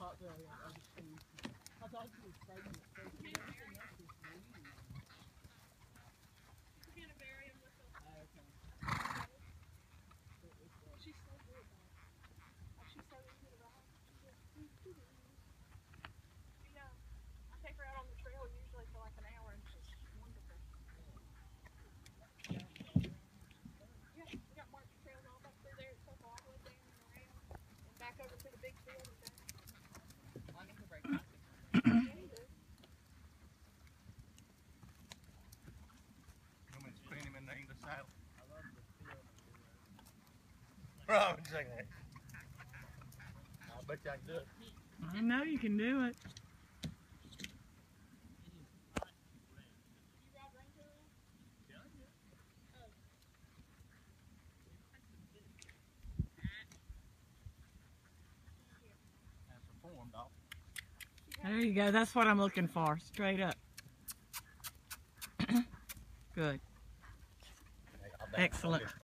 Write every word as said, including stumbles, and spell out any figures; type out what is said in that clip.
I bet you I can do it. I know you can do it. There you go. That's what I'm looking for. Straight up. Good. Excellent.